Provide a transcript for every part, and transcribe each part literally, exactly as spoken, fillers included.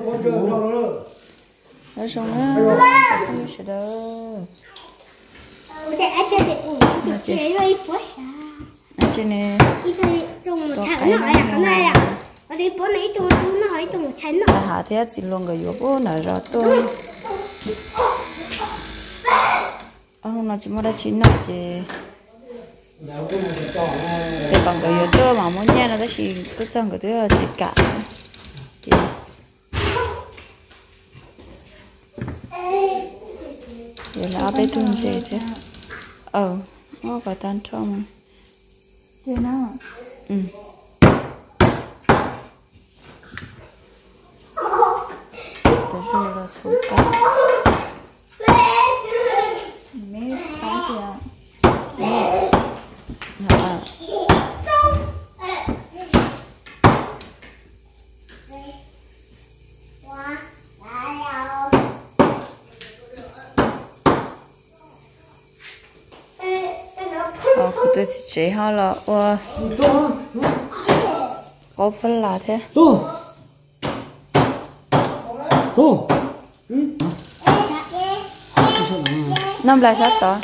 Nó xong á, không sẽ đâu. Nó chị, nó chị nè, có cái nó là hạ thế chỉ luôn cái yếu bố nở ra tôi. Ông nó chỉ mới đã chín nọ chị. Để bằng cái yếu cho mà muốn nghe nó chỉ cứ trong cái thứ là chỉ cả. Chị. Vậy là bé trùng gì thế? Ờ, nó có tan trong. Thế nào? Ừ. Thế rồi là xuống cả. Mẹ phá kìa. Mẹ. Dạ. Ờ, tôi thì chế họ là ủa có phân là thế Tô Tô năm lại hết đó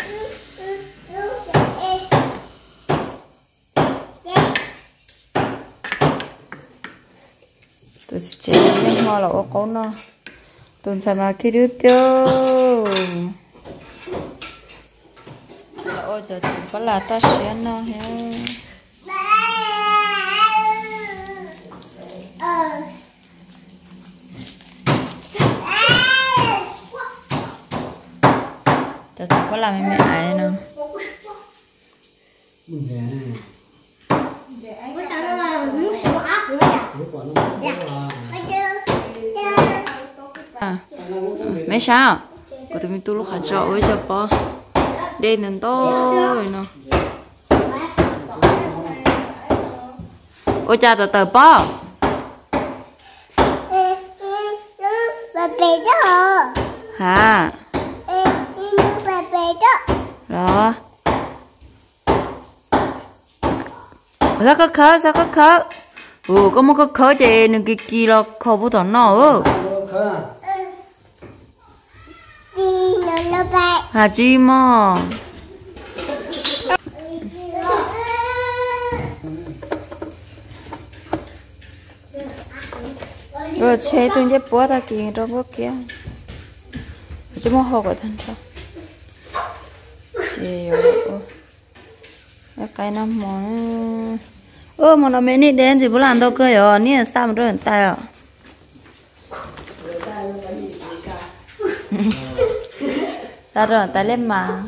tôi thì chế nên họ là có nó tôi sẽ mặc thì được tiêu ôi giờ chỉ có là ta sẽ nó ha ta chỉ có làm mẹ ai nữa à mấy sao của tụi mình tu lúc hạt trọ với cho bò đen nên to rồi nó ôi cha từ từ bò hả đó sao có khớ sao có khớ ừ có một cái khớ chị đừng cái kia là khó bút thằng nó hả chi mà rồi chế tôi nhớ bố ta kì rồi bố kia chỉ muốn học ở thân sao thì cái năm món ơ mà nó mấy nít đến gì bố làm đâu cơ rồi nít là sao mà đôi bàn tay à ta đôi bàn tay lên mà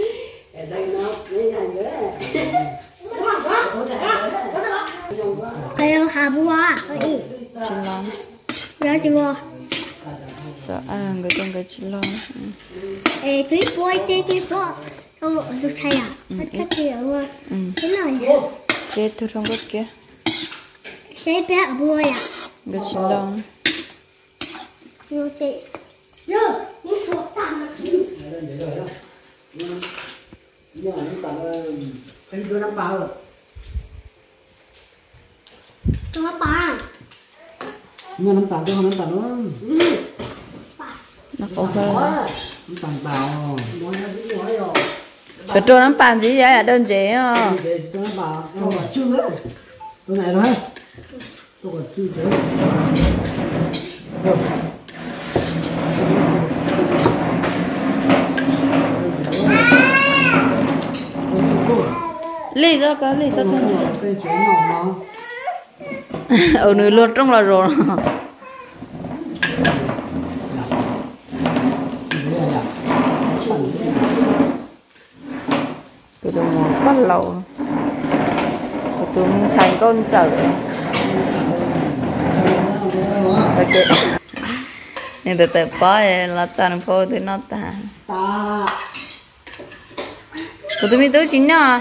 Ayo habu à, đi. Chị lo. Dạ chị vô. Sợ à người con cái chị lo. Ê túi bôi chơi túi bôi. Thôi tôi thay à? Hết cách gì rồi. Thế nào nhỉ? Chết tôi không có kia. Sẽ bé ở bôi à? Người chị lo. Vô chị. Vô, đi xuống tạm mà chị. Nhưng mà những bạn thấy tôi đang bao rồi. Có bà. Nhưng mà nắm tàn tôi không nắm tàn nữa. Nó có hơi. Nắm tàn bào. Phải trộn nắm bàn gì vậy? À? Đơn chế à? Tôi nắm bào. Tôi còn chưa đấy. Tôi này rồi. Tôi còn chưa thế. Lý do có lý do thôi. Cây chế nhỏ nó. Ở nơi luôn trong là rồi. Tụi tôi ngồi bắt lâu. Tụi tôi thành con chở. Ok. Nhưng từ từ bỏ là chẳng phô thì nó ta. Tụi tôi mới tới chính nào.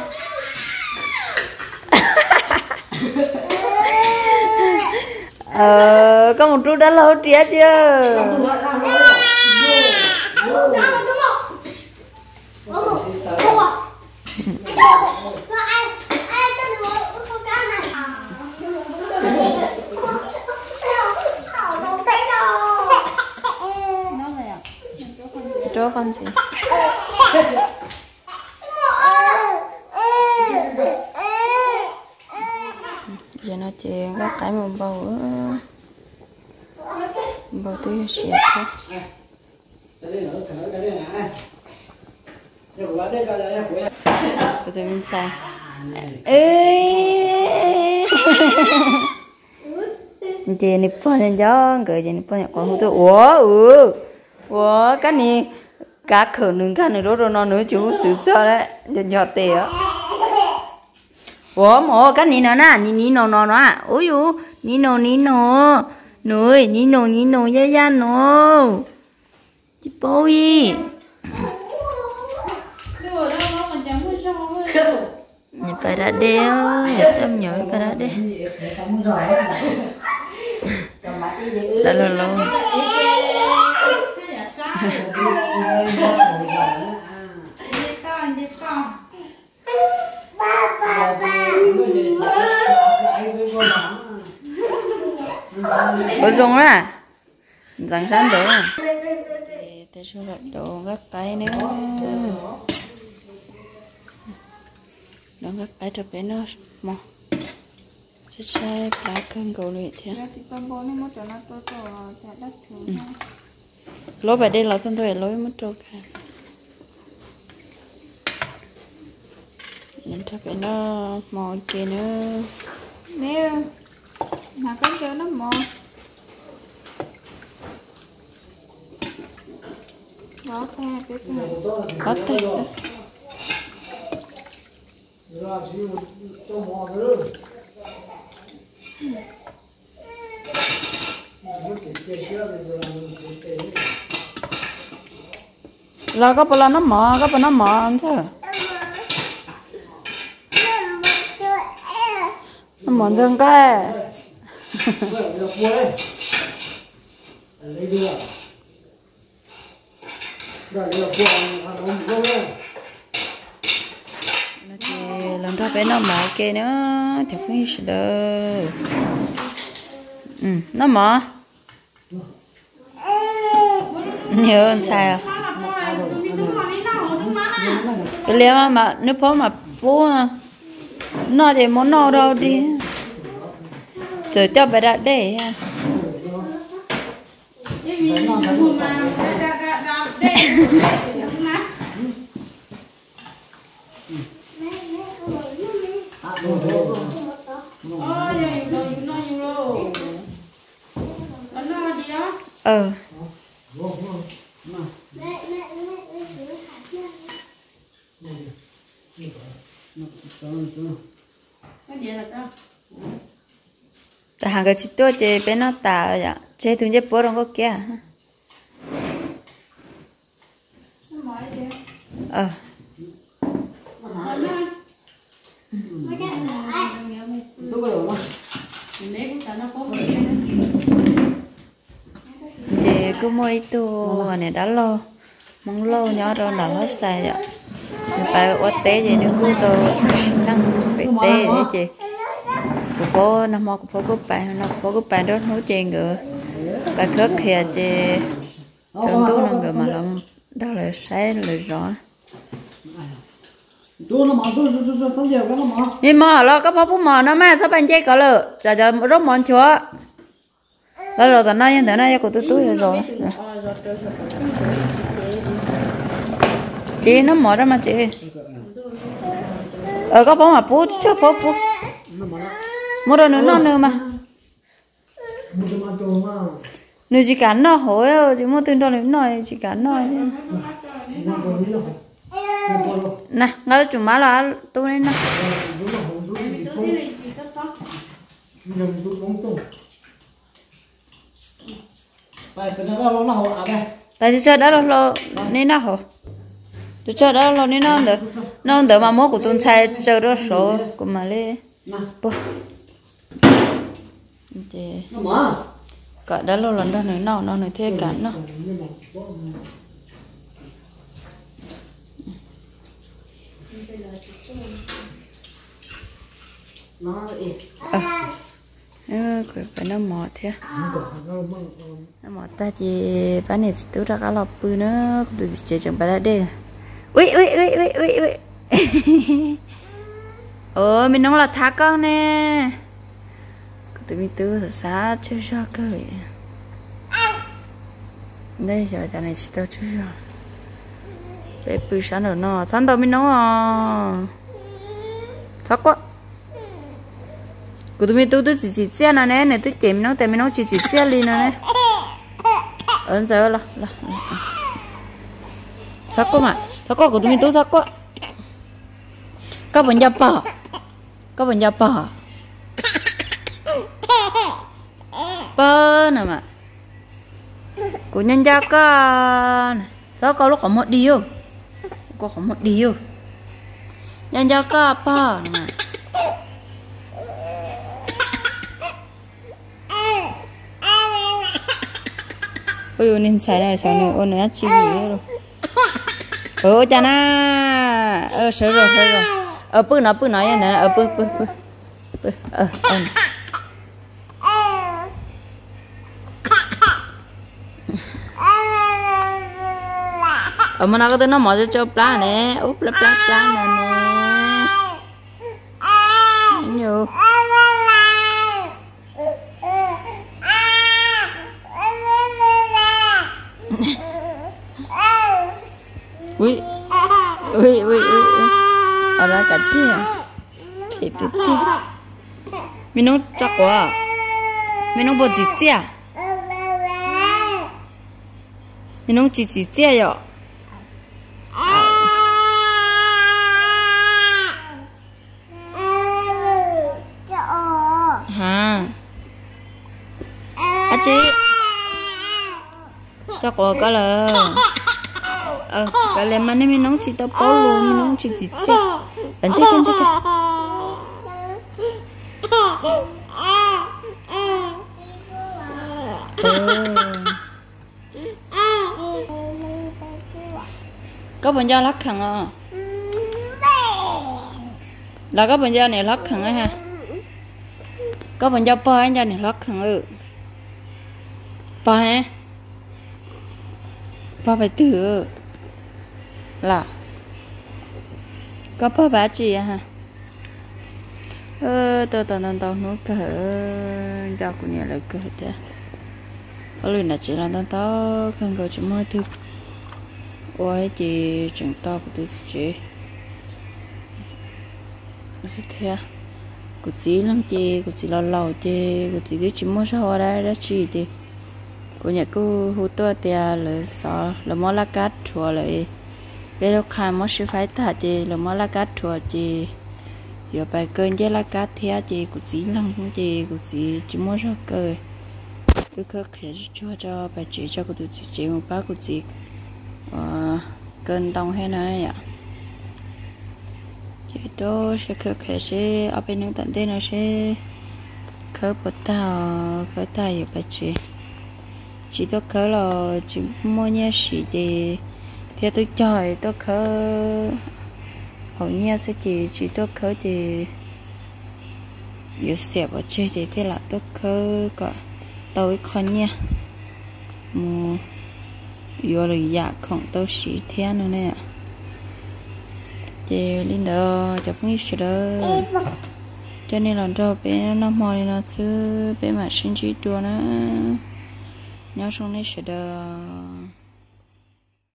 Ờ, có một chút đã lâu tía chưa? cho con gì giờ nó chỉ gấp cái một bầu bầu tôi xịt thôi tôi mình xài ê chị này bỏ lên gió người chị này bỏ nhặt con hút tôi ủa ừ ủa cái này cá khử nướng cái này đó rồi nó nữa chú xử cho đấy giờ nhỏ tè á ủa mồ cái này nó nè ní ní nó nó nó ôi u ní nó ní nó nuôi ní nó ní nó ya ya nó chị bôi nhập phải ra đeo nhập tâm nhỏ phải ra đeo đã lâu lâu bớt rong ra răng rắn đồ để số lợn đồ gắt cái nữa nó gắt cái cho bé nó mò sẽ sai cá cơm cầu luyện thế lối về đây là thân thôi lối mất trâu cả nên cho bé nó mò kia nữa nè mà con chơi nó mò có khe chứ có tay sao là có bao nó mò có bao nó mò anh chứ nó mò chân cái lần đó bé nó mò kia nữa thì phải xử được ừ nó mò nhớ anh sai à cái liều mà mà nếu phó mà phó nó thì muốn nó đâu đi rồi cho bé đã để ờ ta hàng cái chỉ tôi chơi bên nó tả vậy chơi tụi chơi bố đâu có kia ờ thì cứ mỗi tu này đã lâu mong lâu nhỏ đó là hết xài vậy phải ở té gì nữa cứ tôi năng phải té để chị cô bố nó mò cô bố cô bạn nó bố cô bạn đó nói chuyện rồi bà khớt kìa chị chân tú nó người mà làm đó là sai là rõ đi mò lo có bố mò nó mà sao bạn chơi có lợ giờ giờ rất mòn chúa đó rồi tận nay nhân thế này của tôi tôi rồi chị nó mò ra mà chị ở có bố mà bố cho bố bố mua đồ nữa nó nữa mà nếu chỉ cắn nó hối rồi chỉ mua tiền đồ đến nói chỉ cắn nó nè ngay chủ má là tôi nên nè tại vì chơi đó là nên nó hổ tôi chơi đó là nên nó được nó được mà mua của tôi xài chơi đó số của mà lên bố chị cả đó là lần đó nữa nào nó nữa thế cả nó à. ơ cái phải nó mỏ thế nó có nó mong nó mỏ ta chỉ bán này tự ra cá lọp bự nữa tự chỉ chẳng phải là đây ui ui ui ui ui ui ôi mình nói là thả con nè tụi mình tự ra xa chơi ra cái gì đây giờ giờ này chỉ tao chơi ra bé bự sáng rồi nó sáng đầu mình nói à thắc quá cô tụi mình tôi tôi chỉ chỉ xe này nè tôi chém nó tại mình nó chỉ chỉ xe liền nè ấn giờ là là thắc quá mà thắc quá cô tụi mình tôi thắc quá các bạn gia bỏ các bạn gia bỏ bơ nè mà cô nhân gia con sao câu lúc có một điều có có một điều nhân gia con bơ nè mà ôi nên xài này sao nữa ôi nó chịu rồi ôi cha na ờ sợ rồi sợ rồi ờ bự nó bự nói nè ờ bự bự bự bự ờ ờ ở mà nó có tên nó mở cho plá nè úp plá plá plá nè nè nhiều ui ui ui ui ở đó cả chi à thì thì thì mình nó chắc quá mình nó bớt gì chứ à mình nó chỉ chỉ chứ à hả à chị chắc quá cả là ờ cái này mà nên mình nấu chỉ tao bao luôn mình nấu chỉ chỉ chứ anh chắc anh chắc có bệnh da lắc khẳng à là có bệnh da này lắc khẳng á ha có bệnh da bò anh da này lắc khẳng ừ bò nè bò phải thử là có bò bá gì à ha ơ tao tao tao tao nó cỡ cho của nhà lại cỡ thế ở lươn là chỉ là tao tao không có chúng mới thứ ôi chị chúng tao của tôi chị sẽ thế của chị lắm chị của chị lâu lâu chị của chị cứ chỉ mua sao ở đây đó chị thì của nhà cô hút tôi thì là sao là món lá cát chua lại bây giờ khai món sư phải thà chị là món lá cát chua chị giờ bài cơn với lá cát thế chị của chị lắm chị của chị chỉ mua sao cười cứ khơi khơi cho cho bài chị cho của tụi chị chị một bác của chị cơn tông hay nói ạ chị đó sẽ khơi khơi sẽ ở bên những tận đây nó sẽ khơi bột tàu khơi tàu giờ bài chị chị tôi khơi là chị mua nhà chị thì theo tôi chơi tôi khơi hầu như sẽ chị chị tôi khơi thì giờ xẹp ở chơi thì thế là tôi khơi cả tôi con nha mua giờ là dạ không tôi xí thế nữa nè chị linh đó chụp nghĩ sự đó cho nên là cho bé nó mò nó xưa bé mà sinh trí đua nó nhớ trong này sự đó